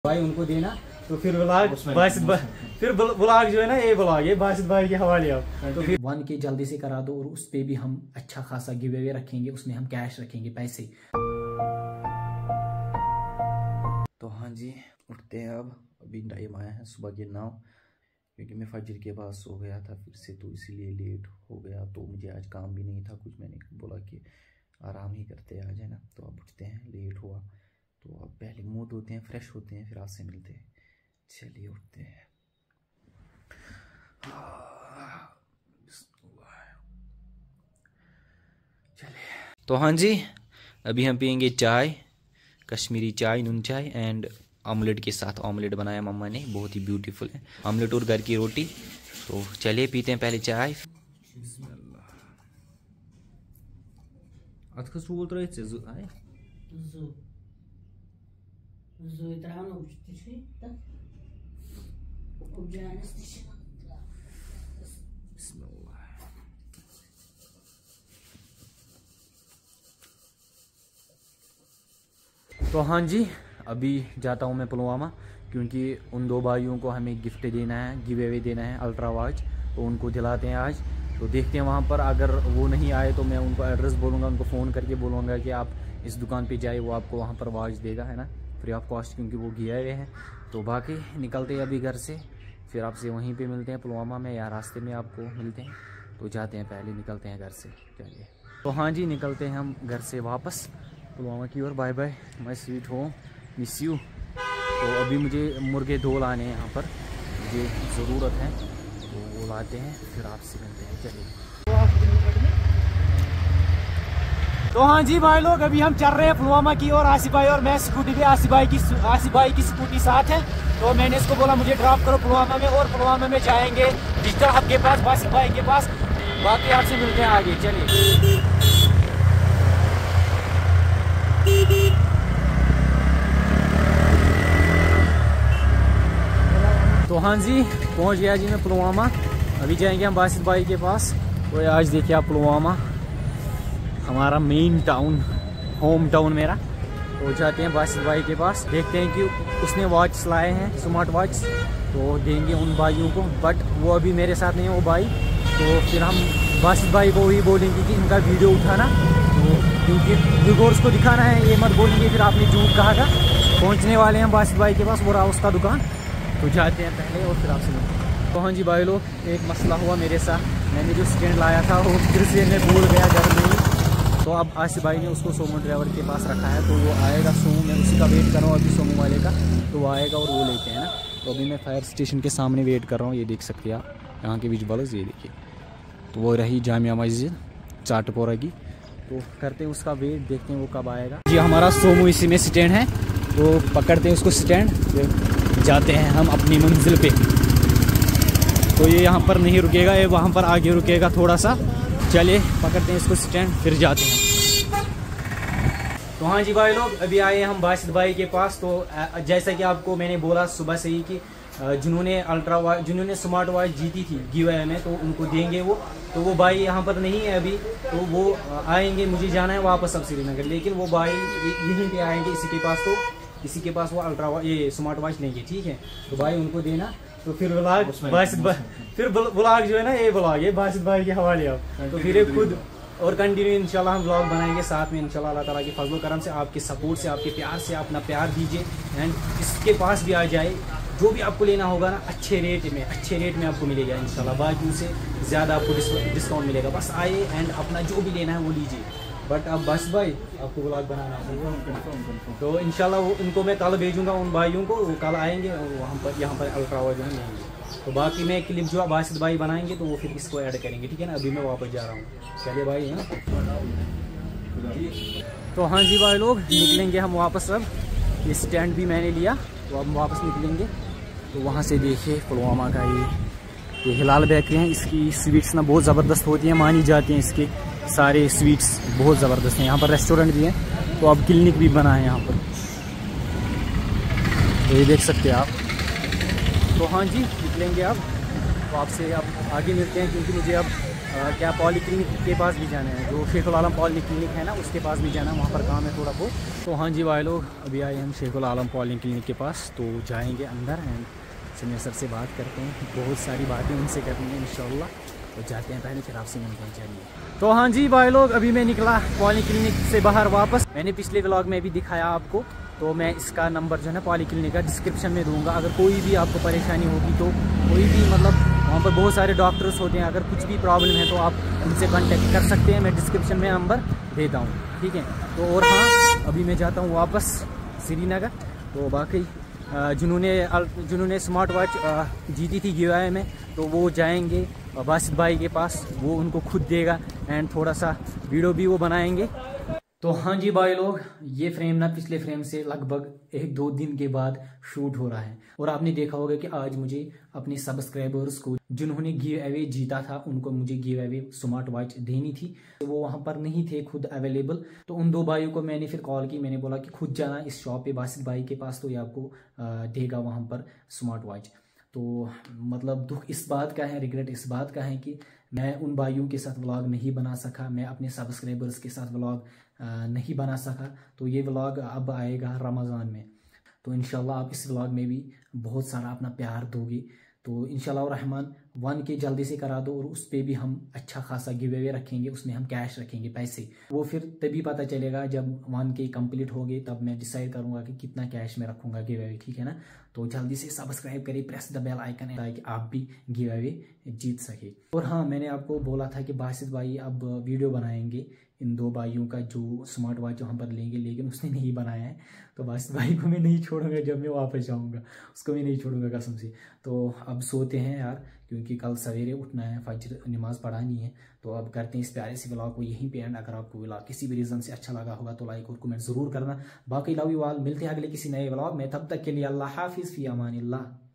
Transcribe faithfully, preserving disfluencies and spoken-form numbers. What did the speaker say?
भाई उनको देना तो फिर व्लॉग बासित भाई फिर व्लॉग जो है ना ये व्लॉग ये बासित भाई के हवाले अब तो फिर वन के जल्दी से करा दो और उस पे भी हम अच्छा खासा गिव अवे रखेंगे, उसमें हम कैश रखेंगे पैसे। तो हाँ जी उठते हैं अब, अभी टाइम आया है सुबह के नौ, क्योंकि मैं फजर के बाद सो गया था फिर से तो इसलिए लेट हो गया। तो मुझे आज काम भी नहीं था कुछ, मैंने बोला कि आराम ही करते हैं आज है ना। तो अब उठते हैं, लेट हुआ तो अब पहले मुँह धोते हैं, फ्रेश होते हैं, फिर आपसे मिलते हैं। चलिए उठते हैं। चलिए तो हाँ जी अभी हम पियेंगे चाय, कश्मीरी चाय, नून चाय एंड ऑमलेट के साथ। ऑमलेट बनाया मम्मा ने, बहुत ही ब्यूटीफुल है ऑमलेट और घर की रोटी। तो चलिए पीते हैं पहले चाय। तो हाँ जी अभी जाता हूँ मैं पुलवामा, क्योंकि उन दो भाइयों को हमें गिफ्ट देना है, गिव अवे देना है अल्ट्रा वॉच, तो उनको दिलाते हैं आज। तो देखते हैं वहाँ पर, अगर वो नहीं आए तो मैं उनको एड्रेस बोलूँगा, उनको फ़ोन करके बोलूँगा कि आप इस दुकान पे जाए, वो आपको वहाँ पर वॉच देगा है ना, फ्री ऑफ कॉस्ट, क्योंकि वो गिए हुए हैं। तो बाकी निकलते हैं अभी घर से, फिर आपसे वहीं पे मिलते हैं पुलवामा में या रास्ते में आपको मिलते हैं। तो जाते हैं, पहले निकलते हैं घर से। चलिए तो हाँ जी निकलते हैं हम घर से वापस पुलवामा की ओर। Bye bye my sweet home, miss you. तो अभी मुझे मुर्गे दो लाने हैं यहाँ पर, मुझे ज़रूरत है, तो वो लाते हैं फिर आपसे मिलते हैं। चलिए तो हाँ जी भाई लोग अभी हम चल रहे हैं पुलवामा की ओर, आसिफ भाई और मैं स्कूटी पे, आसिफ भाई की आसिफ भाई की स्कूटी साथ है। तो मैंने इसको बोला मुझे ड्रॉप करो पुलवामा में, और पुलवामा में जाएंगे डिजिटल हब के पास, आसिफ भाई के पास। बाकी आपसे मिलते हैं आगे। चलिए तो हाँ जी पहुँच गया जी मैं पुलवामा। अभी जाएंगे हम बासित भाई के पास। तो आज देखिए आप पुलवामा हमारा मेन टाउन, होम टाउन मेरा। तो जाते हैं बासित भाई के पास, देखते हैं कि उसने वॉच लाए हैं स्मार्ट वॉच, तो देंगे उन भाइयों को। बट वो अभी मेरे साथ नहीं है वो भाई, तो फिर हम बासित भाई को ही बोलेंगे कि इनका वीडियो उठाना, तो क्योंकि व्यूअर्स को दिखाना है, ये मत बोलेंगे फिर आपने झूठ कहा था। पहुँचने वाले हैं बासित भाई के पास, वो रहा उसका दुकान। तो जाते हैं पहले और फिर आपसे मिलते हैं। तो हाँ जी भाई लोग एक मसला हुआ मेरे साथ, मैंने जो स्टैंड लाया था वो फिर से मैं भूल गया घर में ही। तो अब आसिफ भाई ने उसको सोमो ड्राइवर के पास रखा है, तो वो आएगा सोमो, मैं उसी का वेट कर रहा हूँ अभी सोमो वाले का, तो वो आएगा और वो लेते हैं ना। तो अभी मैं फायर स्टेशन के सामने वेट कर रहा हूँ, ये देख सकते हैं आप यहाँ के विजुअल्स, ये देखिए। तो वो रही जामिया मस्जिद चाटपोरा की, तो करते हैं उसका वेट, देखते हैं वो कब आएगा जी। हमारा सोमो इसी में स्टैंड है, तो पकड़ते हैं उसको स्टैंड, फिर जाते हैं हम अपनी मंजिल पे। तो ये यहाँ पर नहीं रुकेगा, ये वहाँ पर आगे रुकेगा थोड़ा सा। चलिए पकड़ते हैं इसको स्टैंड, फिर जाते हैं। तो हाँ जी भाई लोग अभी आए हम बासित भाई के पास। तो जैसा कि आपको मैंने बोला सुबह से ही कि जिन्होंने अल्ट्रा वॉच, जिन्होंने स्मार्ट वॉच जीती थी गिव अवे में, तो उनको देंगे वो। तो वो भाई यहाँ पर नहीं है अभी, तो वो आएंगे, मुझे जाना है वापस अब श्रीनगर, लेकिन वो भाई यहीं पे आएंगे इसी के पास, तो इसी के पास वो अल्ट्रा ये स्मार्ट वॉच लेंगे, ठीक है। तो भाई उनको देना, तो फिर व्लॉग बासित भाई फिर व्लॉग जो है ना ये व्लॉग ये बासित भाई के हवाले अब, तो फिर ये खुद और कंटिन्यू इंशाल्लाह हम व्लॉग बनाएंगे साथ में इंशाल्लाह। अल्लाह ताला के फजल करम से, आपके सपोर्ट से, आपके प्यार से, अपना प्यार दीजिए एंड इसके पास भी आ जाए। जो भी आपको लेना होगा ना अच्छे रेट में, अच्छे रेट में आपको मिलेगा इंशाल्लाह, बाकी से ज़्यादा आपको डिस्काउंट मिलेगा। बस आए एंड अपना जो भी लेना है वो लीजिए। बट अब बस भाई आपको व्लॉग बनाना है, तो इंशाल्लाह वो उनको मैं कल भेजूंगा उन भाइयों को, वो कल आएंगे और वहाँ पर यहाँ पर अल्ट्रा वॉच जो है लेंगे। तो बाकी मैं क्लिप जो बासित भाई बनाएंगे तो वो फिर इसको ऐड करेंगे, ठीक है ना। अभी मैं वापस जा रहा हूँ, चलिए भाई है ना। तो हाँ जी भाई लोग निकलेंगे हम वापस। अब ये स्टैंड भी मैंने लिया, तो अब हम वापस निकलेंगे। तो वहाँ से देखिए पुलवामा का ये ये हिलाल बेकरी है, इसकी स्वीट्स ना बहुत ज़बरदस्त होती हैं, मानी जाती हैं इसके सारे स्वीट्स बहुत ज़बरदस्त हैं। यहाँ पर रेस्टोरेंट भी हैं, तो अब क्लिनिक भी बना है यहाँ पर, तो ये देख सकते हैं आप। तो हाँ जी निकलेंगे अब, तो आपसे अब आगे मिलते हैं, क्योंकि मुझे अब आ, क्या पॉलीक्लिनिक के पास भी जाना है, जो शेखुल आलम पॉलीक्लिनिक है ना उसके पास भी जाना है, वहाँ पर काम है थोड़ा बहुत। तो हाँ जी भाई लोग, अभी आए हम शेखुल आलम पॉलीक्लिनिक के पास, तो जाएंगे अंदर एंड समीर सर से बात करते हैं, बहुत सारी बातें उनसे करनी है इंशाल्लाह। तो जाते हैं पहले, फिर आपसे मिलते हैं। चलिए। तो हाँ जी भाई लोग, अभी मैं निकला पॉलीक्लिनिक से बाहर वापस। मैंने पिछले व्लॉग में भी दिखाया आपको, तो मैं इसका नंबर जो है ना पॉलीक्लिनिक का डिस्क्रिप्शन में दूंगा। अगर कोई भी आपको परेशानी होगी तो कोई भी मतलब वहाँ पर बहुत सारे डॉक्टर्स होते हैं, अगर कुछ भी प्रॉब्लम है तो आप उनसे कांटेक्ट कर सकते हैं। मैं डिस्क्रिप्शन में नंबर देता हूँ, ठीक है। तो और हाँ, अभी मैं जाता हूँ वापस श्रीनगर। तो बाकी जिन्होंने जिन्होंने स्मार्ट वॉच जीती थी गिव में, तो वो जाएंगे बासित भाई के पास, वो उनको खुद देगा एंड थोड़ा सा वीडियो भी वो बनाएंगे। तो हाँ जी भाई लोग, ये फ्रेम ना पिछले फ्रेम से लगभग एक दो दिन के बाद शूट हो रहा है। और आपने देखा होगा कि आज मुझे अपने सब्सक्राइबर्स को जिन्होंने गिव अवे जीता था, उनको मुझे गिव अवे स्मार्ट वॉच देनी थी। वो वहाँ पर नहीं थे खुद अवेलेबल, तो उन दो भाइयों को मैंने फिर कॉल की। मैंने बोला कि खुद जाना इस शॉप पे बासित भाई के पास, तो ये आपको देगा वहाँ पर स्मार्ट वॉच। तो मतलब दुख इस बात का है, रिग्रेट इस बात का है कि मैं उन भाइयों के साथ व्लॉग नहीं बना सका, मैं अपने सब्सक्राइबर्स के साथ व्लॉग नहीं बना सका। तो ये व्लॉग अब आएगा रमज़ान में, तो इंशाल्लाह आप इस व्लॉग में भी बहुत सारा अपना प्यार दोगे। तो इंशाल्लाह रहमान वन के जल्दी से करा दो, और उस पर भी हम अच्छा खासा गिव अवे रखेंगे, उसमें हम कैश रखेंगे पैसे। वो फिर तभी पता चलेगा जब वन के कंप्लीट हो गए, तब मैं डिसाइड करूंगा कि कितना कैश में रखूंगा गिव अवे, ठीक है ना। तो जल्दी से सब्सक्राइब करिए, प्रेस द बेल आइकन, ताकि आप भी गिव अवे जीत सके। और हाँ, मैंने आपको बोला था कि बासित भाई अब वीडियो बनाएंगे इन दो भाइयों का जो स्मार्ट वॉच वहाँ पर लेंगे, लेकिन उसने नहीं बनाया है। तो बासित भाई को मैं नहीं छोड़ूंगा, जब मैं वापस जाऊँगा उसको मैं नहीं छोड़ूंगा कसम से। तो अब सोते हैं यार, क्योंकि कल सवेरे उठना है, फजर नमाज पढ़ानी है। तो अब करते हैं इस प्यारे से व्लॉग को यहीं पे एंड। अगर आपको व्लॉग किसी भी रीज़न से अच्छा लगा होगा तो लाइक और कमेंट जरूर करना। बाकी लव यू ऑल, मिलते हैं अगले किसी नए व्लॉग में, तब तक के लिए अल्लाह हाफिज़, फी अमानिल्लाह।